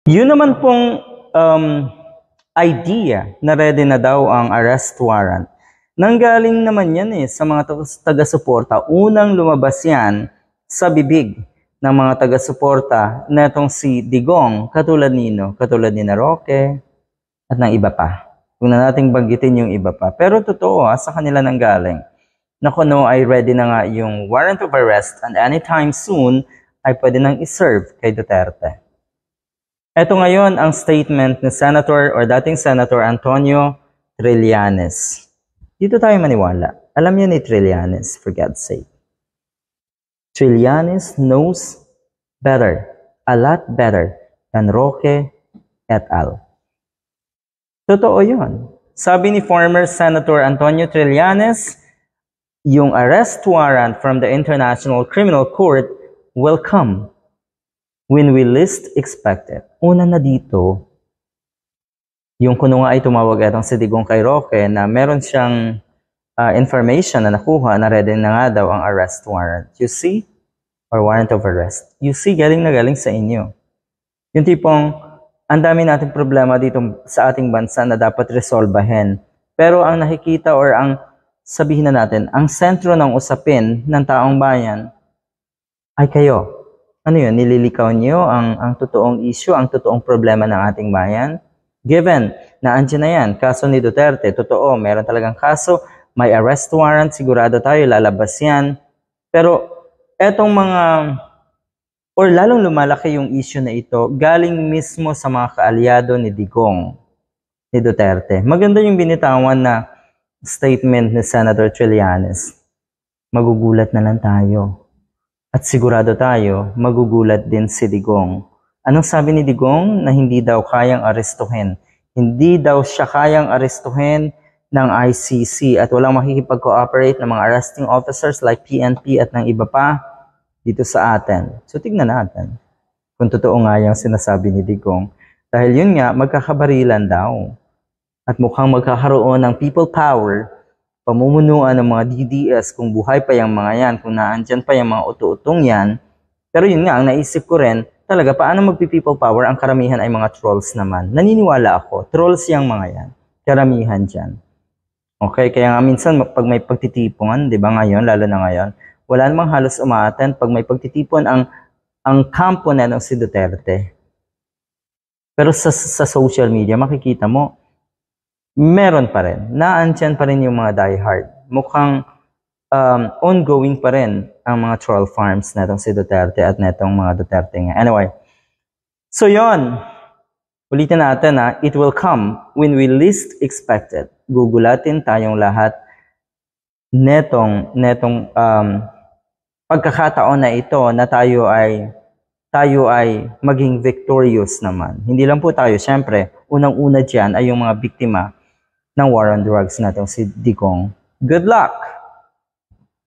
Yun naman pong idea na ready na daw ang arrest warrant. Nanggaling naman yan sa mga taga-suporta. Unang lumabas yan sa bibig ng mga taga-suporta na itong si Digong, katulad katulad ni Roque at ng iba pa. Huwag na nating banggitin yung iba pa. Pero totoo sa kanila nanggaling. Na kuno ay ready na nga yung warrant of arrest and anytime soon ay pwede nang iserve kay Duterte. Ito ngayon ang statement ni Senator or dating Senator Antonio Trillanes. Dito tayo maniwala. Alam niyo ni Trillanes, for God's sake. Trillanes knows better, a lot better than Roque et al. Totoo yun. Sabi ni former Senator Antonio Trillanes, yung arrest warrant from the International Criminal Court will come when we least expect it. Una na dito, yung kuno nga ay tumawag itong si Digong kay Roque na meron siyang information na nakuha na ready na nga daw ang arrest warrant. You see? Or warrant of arrest. You see, galing na galing sa inyo. Yung tipong, ang dami nating problema dito sa ating bansa na dapat resolbahin. Pero ang nakikita or ang sabihin na natin, ang sentro ng usapin ng taong bayan ay kayo. Ano yun? Nililikaw niyo ang totoong issue, ang totoong problema ng ating bayan? Given na andyan na yan, kaso ni Duterte, totoo, meron talagang kaso, may arrest warrant, sigurado tayo, lalabas yan. Pero etong mga, or lalong lumalaki yung issue na ito, galing mismo sa mga kaalyado ni Digong, ni Duterte. Maganda yung binitawan na statement ni Senator Trillanes. Magugulat na lang tayo. At sigurado tayo, magugulat din si Digong. Anong sabi ni Digong? Na hindi daw kayang arestuhin. Hindi daw siya kayang arestuhin ng ICC at walang makikipag-cooperate ng mga arresting officers like PNP at ng iba pa dito sa atin. So tignan natin kung totoo nga yung sinasabi ni Digong. Dahil yun nga, magkakabarilan daw. At mukhang magkakaroon ng people power, pamumunuan ng mga DDS kung buhay pa yung mga yan, kung naandyan pa yung mga uto-utong yan. Pero yun nga, ang naisip ko rin, talaga, paano magpi-people power? Ang karamihan ay mga trolls naman. Naniniwala ako, trolls yung mga yan. Karamihan dyan. Okay, kaya nga minsan pag may pagtitipungan, di ba ngayon, lalo na ngayon, wala namang halos umaattend pag may pagtitipon ang kampo na ng si Duterte. Pero sa social media, makikita mo, meron pa rin. Naandyan pa rin yung mga diehard. Mukhang ongoing pa rin ang mga troll farms na itong si Duterte at na itong mga Duterte nga. Anyway, so yon. Ulitin natin it will come when we least expect it. Gugulatin tayong lahat netong pagkakataon na ito na tayo ay maging victorious naman. Hindi lang po tayo, syempre, unang-una dyan ay yung mga biktima ng war on drugs na itong si Digong. Good luck!